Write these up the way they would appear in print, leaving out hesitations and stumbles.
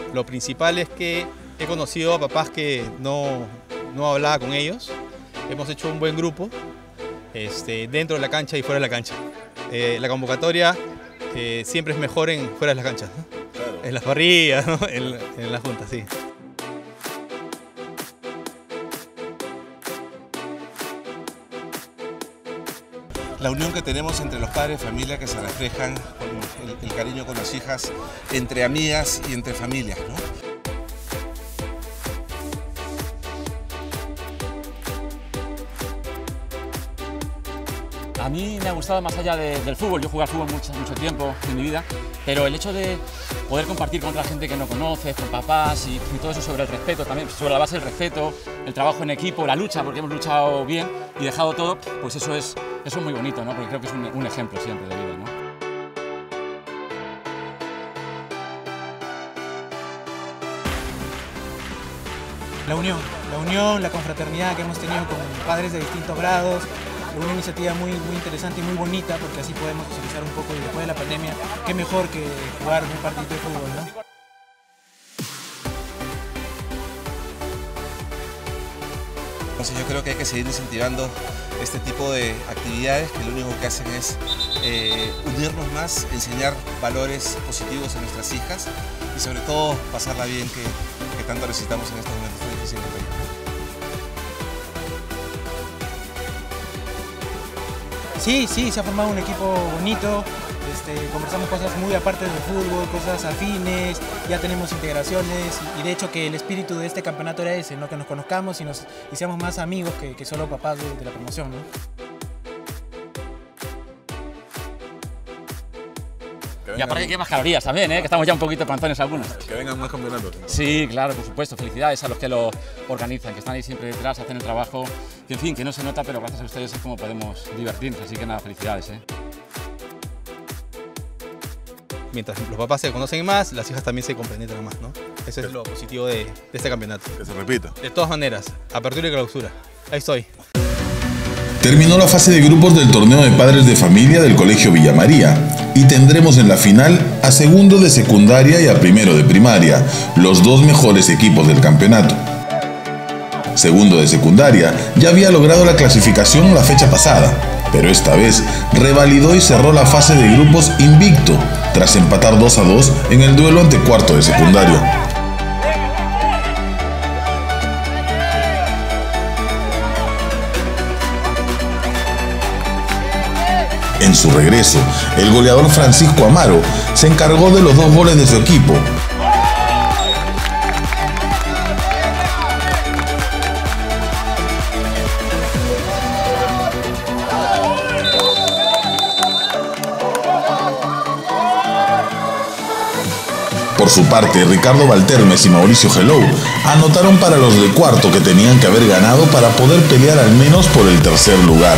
Lo principal es que he conocido a papás que no hablaba con ellos. Hemos hecho un buen grupo dentro de la cancha y fuera de la cancha. La convocatoria siempre es mejor fuera de las canchas, ¿no? Claro. En las parrillas, ¿no? en la junta, sí. La unión que tenemos entre los padres de familia que se reflejan con el cariño con las hijas, entre amigas y entre familias, ¿no? A mí me ha gustado más allá del fútbol. Yo jugué al fútbol mucho tiempo en mi vida, pero el hecho de poder compartir con otra gente que no conoces, con papás y todo eso sobre el respeto también, sobre la base del respeto, el trabajo en equipo, la lucha, porque hemos luchado bien y dejado todo, pues eso es muy bonito, ¿no? Porque creo que es un ejemplo siempre de vida, ¿no? La unión, la confraternidad que hemos tenido con padres de distintos grados, una iniciativa muy interesante y muy bonita, porque así podemos socializar un poco y después de la pandemia, qué mejor que jugar un partido de fútbol, ¿no? Entonces yo creo que hay que seguir incentivando este tipo de actividades que lo único que hacen es unirnos más, enseñar valores positivos a nuestras hijas y sobre todo pasarla bien que tanto necesitamos en estos momentos tan difíciles del país. Sí, se ha formado un equipo bonito, conversamos cosas muy aparte del fútbol, cosas afines, ya tenemos integraciones y de hecho que el espíritu de este campeonato era ese, ¿no? Que nos conozcamos y seamos más amigos que solo papás de la promoción, ¿no? Y aparte que hay más calorías también, que estamos ya un poquito panzones algunos. Que vengan más campeonatos. Sí, claro, por supuesto. Felicidades a los que lo organizan, que están ahí siempre detrás, hacen el trabajo, que en fin, que no se nota, pero gracias a ustedes es como podemos divertirnos. Así que nada, felicidades. Mientras los papás se conocen más, las hijas también se compenetran más, ¿no? Ese es lo positivo de este campeonato. Que se repita. De todas maneras, apertura y clausura. Ahí estoy. Terminó la fase de grupos del torneo de padres de familia del Colegio Villa María y tendremos en la final a segundo de secundaria y a primero de primaria, los dos mejores equipos del campeonato. Segundo de secundaria ya había logrado la clasificación la fecha pasada, pero esta vez revalidó y cerró la fase de grupos invicto, tras empatar 2-2 en el duelo ante cuarto de secundaria. En su regreso, el goleador Francisco Amaro se encargó de los 2 goles de su equipo. Por su parte, Ricardo Valtermes y Mauricio Helou anotaron para los de cuarto que tenían que haber ganado para poder pelear al menos por el tercer lugar.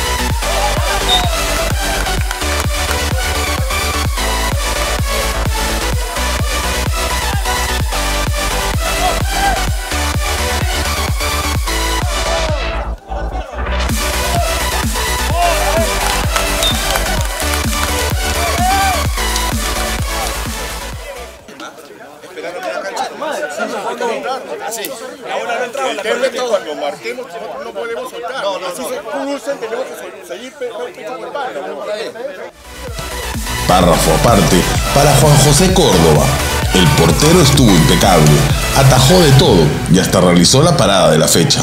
Ahora no entraba. El tema es que cuando marquemos no podemos soltar. Así se cruzan, tenemos que seguir pecho por palo. Párrafo aparte para Juan José Córdoba. El portero estuvo impecable, atajó de todo y hasta realizó la parada de la fecha.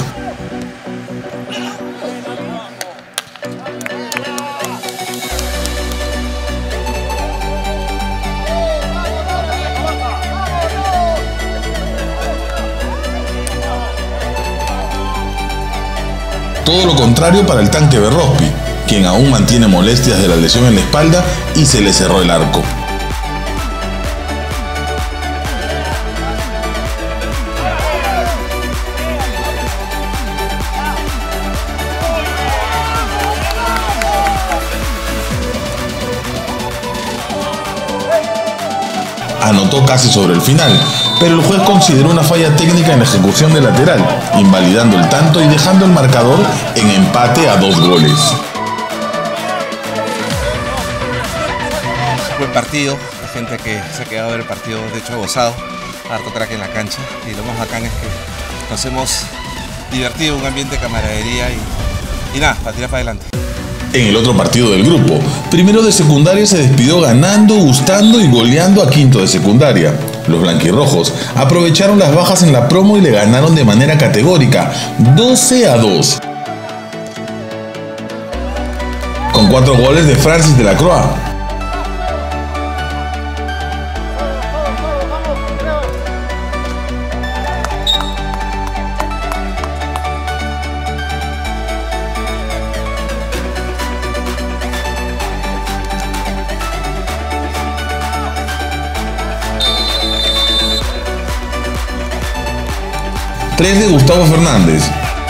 Todo lo contrario para el tanque Berrospi, quien aún mantiene molestias de la lesión en la espalda y se le cerró el arco. Anotó casi sobre el final, pero el juez consideró una falla técnica en la ejecución del lateral, invalidando el tanto y dejando el marcador en empate a 2 goles. Buen partido, la gente que se ha quedado a ver el partido de hecho ha gozado. harto crack en la cancha y lo más bacán es que nos hemos divertido, un ambiente de camaradería y nada, para tirar para adelante. En el otro partido del grupo, primero de secundaria se despidió ganando, gustando y goleando a quinto de secundaria. Los blanquirrojos aprovecharon las bajas en la promo y le ganaron de manera categórica, 12-2. Con 4 goles de Francis de la Croix. Tres de Gustavo Fernández.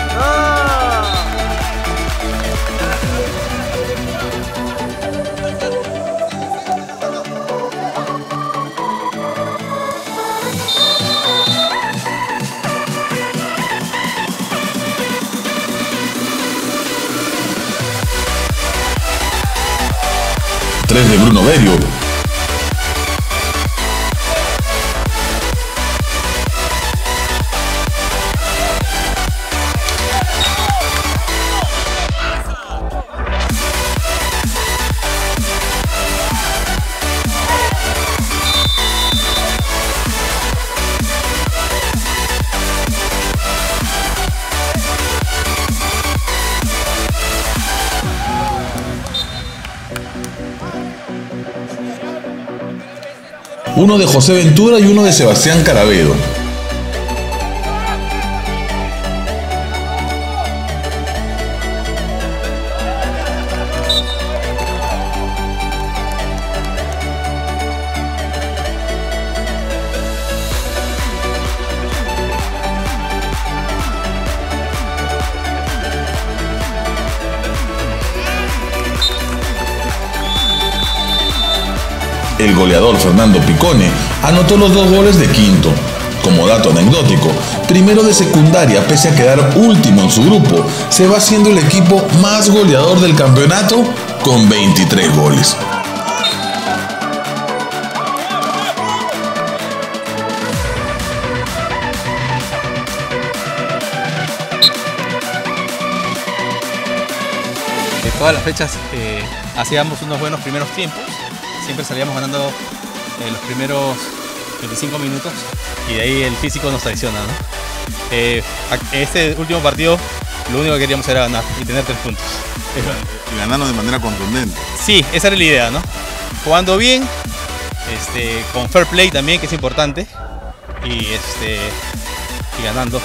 Tres de Bruno Berio. Uno de José Ventura y uno de Sebastián Carabedo. El goleador Fernando Picone anotó los 2 goles de quinto. Como dato anecdótico, primero de secundaria, pese a quedar último en su grupo, se va haciendo el equipo más goleador del campeonato con 23 goles. De todas las fechas hacíamos unos buenos primeros tiempos. Siempre salíamos ganando los primeros 25 minutos y de ahí el físico nos traiciona, ¿no? Este último partido lo único que queríamos era ganar y tener 3 puntos. Y ganando de manera contundente. Sí, esa era la idea, ¿no? Jugando bien, con fair play también, que es importante, y ganando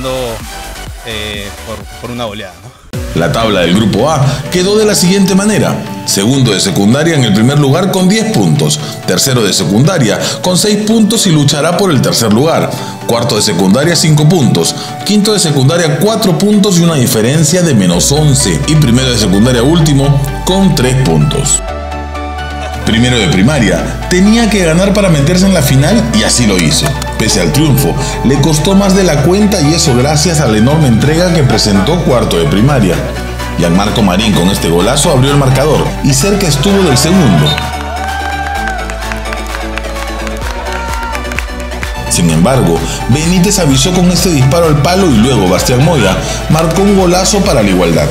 por una goleada, ¿no? La tabla del grupo A quedó de la siguiente manera: segundo de secundaria en el primer lugar con 10 puntos, tercero de secundaria con 6 puntos y luchará por el tercer lugar, cuarto de secundaria 5 puntos, quinto de secundaria 4 puntos y una diferencia de menos 11, y primero de secundaria último con 3 puntos. Primero de primaria tenía que ganar para meterse en la final y así lo hizo. Pese al triunfo, le costó más de la cuenta y eso gracias a la enorme entrega que presentó cuarto de primaria. Gianmarco Marín con este golazo abrió el marcador y cerca estuvo del segundo. Sin embargo, Benítez avisó con este disparo al palo y luego Bastián Moya marcó un golazo para la igualdad.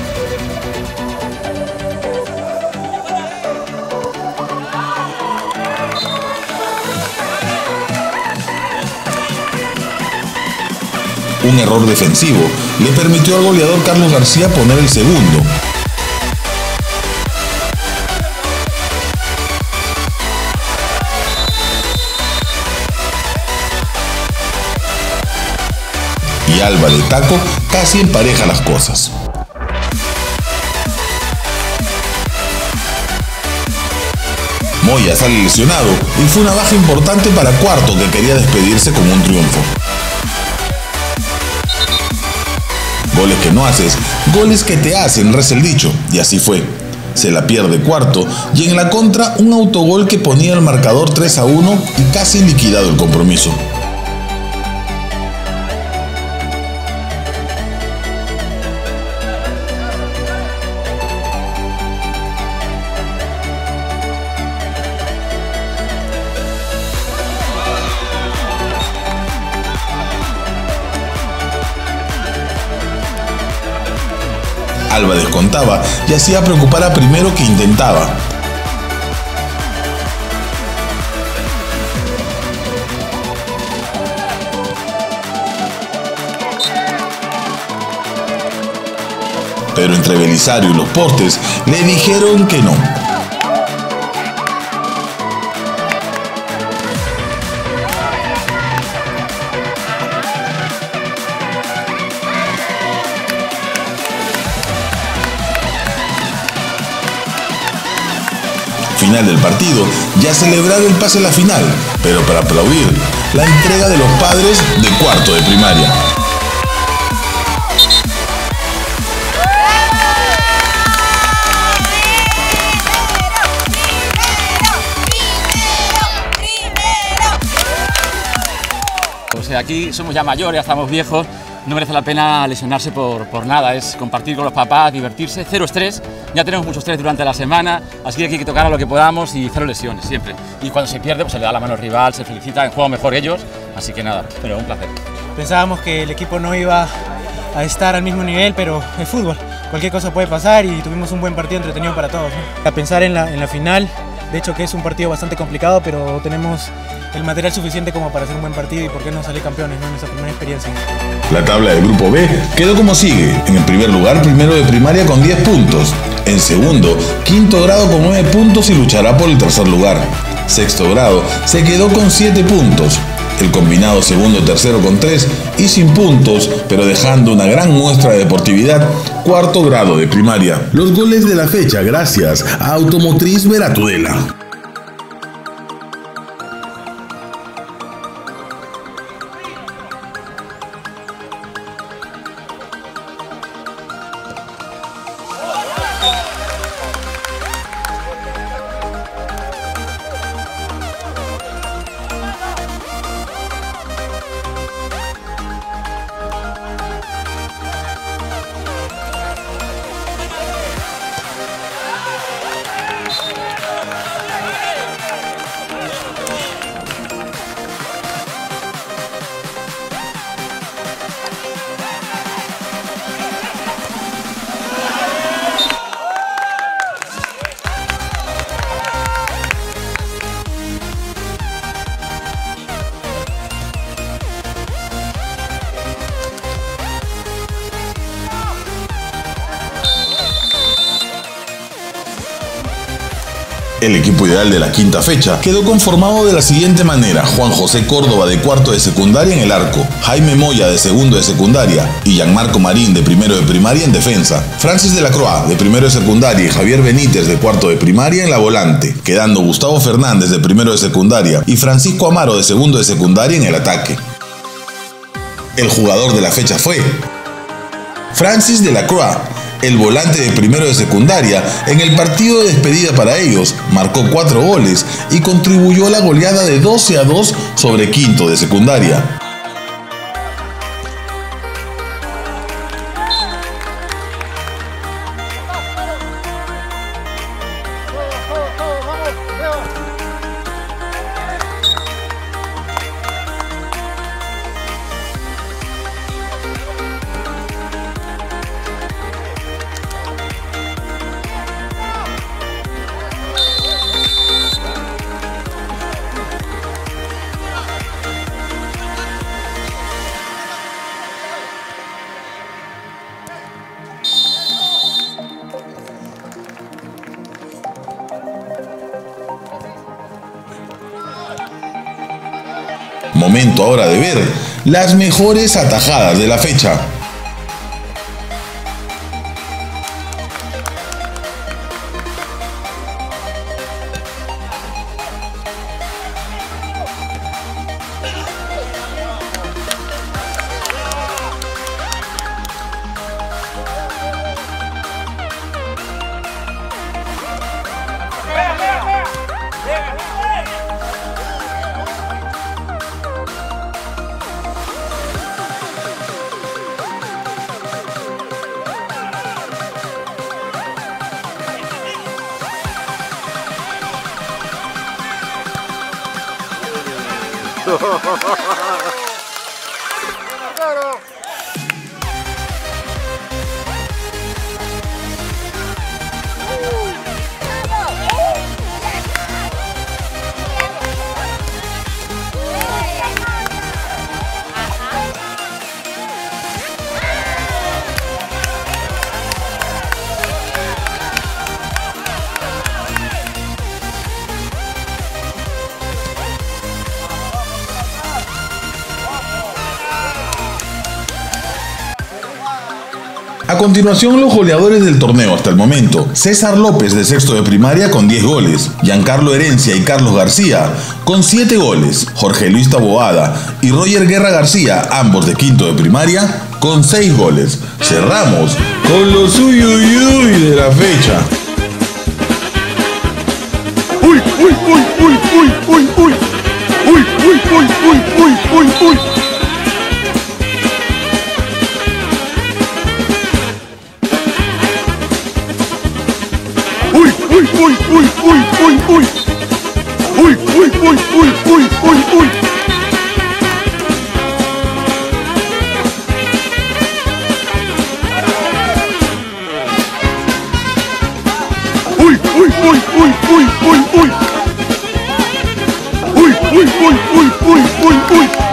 Un error defensivo le permitió al goleador Carlos García poner el segundo. Y Alba de Taco casi empareja las cosas. Moya sale lesionado y fue una baja importante para Cuarto, que quería despedirse con un triunfo. Goles que no haces, goles que te hacen, reza el dicho, y así fue. Se la pierde Cuarto y en la contra un autogol que ponía el marcador 3-1 y casi liquidado el compromiso. Alba descontaba y hacía preocupar a Primero, que intentaba. Pero entre Belisario y los postes le dijeron que no. Final del partido, ya celebrado el pase a la final, pero para aplaudir la entrega de los padres de cuarto de primaria. O sea, aquí somos ya mayores, ya estamos viejos, no merece la pena lesionarse por nada, es compartir con los papás, divertirse, cero estrés, ya tenemos mucho estrés durante la semana, así que hay que tocar a lo que podamos y cero lesiones, siempre. Y cuando se pierde, pues se le da la mano al rival, se felicita, han jugado mejor ellos, así que nada, pero un placer. Pensábamos que el equipo no iba a estar al mismo nivel, pero es fútbol, cualquier cosa puede pasar y tuvimos un buen partido entretenido para todos, ¿no? A pensar en la final, de hecho que es un partido bastante complicado, pero tenemos el material suficiente como para hacer un buen partido y por qué no salir campeones, ¿no? En nuestra primera experiencia. La tabla del grupo B quedó como sigue. En el primer lugar, Primero de Primaria con 10 puntos. En segundo, Quinto Grado con 9 puntos y luchará por el tercer lugar. Sexto Grado se quedó con 7 puntos. El combinado segundo y tercero con 3 y sin puntos, pero dejando una gran muestra de deportividad, Cuarto Grado de Primaria. Los goles de la fecha gracias a Automotriz Veratudela. El equipo ideal de la quinta fecha quedó conformado de la siguiente manera: Juan José Córdoba de cuarto de secundaria en el arco, Jaime Moya de segundo de secundaria y Gianmarco Marín de primero de primaria en defensa, Francis de la Croix de primero de secundaria y Javier Benítez de cuarto de primaria en la volante, quedando Gustavo Fernández de primero de secundaria y Francisco Amaro de segundo de secundaria en el ataque. El jugador de la fecha fue Francis de la Croix, el volante de primero de secundaria. En el partido de despedida para ellos, marcó 4 goles y contribuyó a la goleada de 12-2 sobre quinto de secundaria. Momento ahora de ver las mejores atajadas de la fecha. continuación, los goleadores del torneo hasta el momento. César López, de sexto de primaria, con 10 goles. Giancarlo Herencia y Carlos García, con 7 goles. Jorge Luis Taboada y Roger Guerra García, ambos de quinto de primaria, con 6 goles. Cerramos con los uyuyuy de la fecha. Uy, uy, uy, uy, uy, uy, uy. Uy, uy, uy, uy, uy, uy, uy. Uy, uy, uy, uy, uy, uy, uy. Uy, uy, uy, uy, uy, uy, uy. Uy, uy, uy, uy, uy, uy, uy. Uy, uy, uy, uy, uy, uy, uy.